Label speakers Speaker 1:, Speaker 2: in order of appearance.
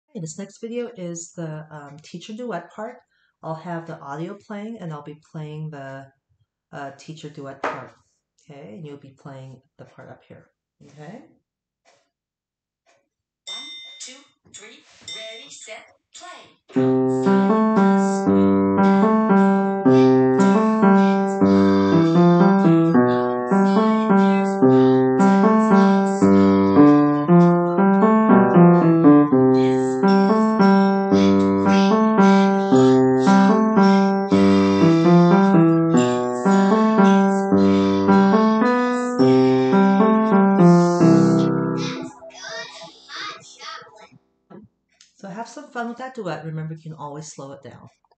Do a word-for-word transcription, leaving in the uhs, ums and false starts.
Speaker 1: Okay, this next video is the um, teacher duet part. I'll have the audio playing and I'll be playing the uh, teacher duet part. Okay, and you'll be playing the part up here. Okay?
Speaker 2: One, two, three, ready, set, play.
Speaker 1: So have some fun with that duet. Remember, you can always slow it down.